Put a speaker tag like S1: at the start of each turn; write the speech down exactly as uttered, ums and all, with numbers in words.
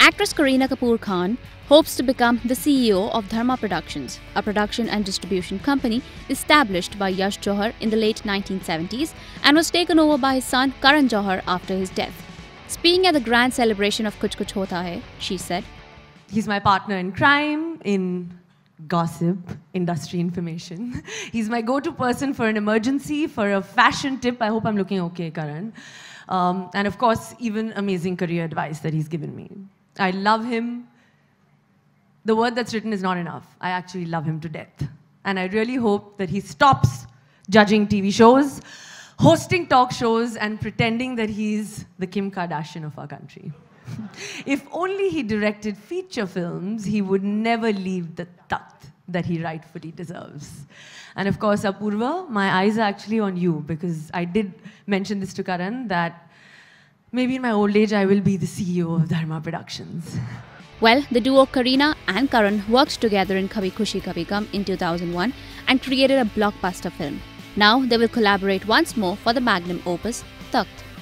S1: Actress Kareena Kapoor Khan hopes to become the C E O of Dharma Productions, a production and distribution company established by Yash Johar in the late nineteen seventies and was taken over by his son Karan Johar after his death. Speaking at the grand celebration of Kuch Kuch Hota Hai, she said,
S2: "He's my partner in crime, in gossip, industry information. He's my go-to person for an emergency, for a fashion tip. I hope I'm looking okay, Karan. Um, and of course, even amazing career advice that he's given me. I love him. The word that's written is not enough. I actually love him to death. And I really hope that he stops judging T V shows, hosting talk shows, and pretending that he's the Kim Kardashian of our country. If only he directed feature films, he would never leave the takht that he rightfully deserves." And of course, Apurva, my eyes are actually on you, because I did mention this to Karan, that maybe in my old age, I will be the C E O of Dharma Productions.
S1: Well, the duo Kareena and Karan worked together in Kabhi Khushi Kabhi Gum in two thousand one and created a blockbuster film. Now they will collaborate once more for the magnum opus, Takht.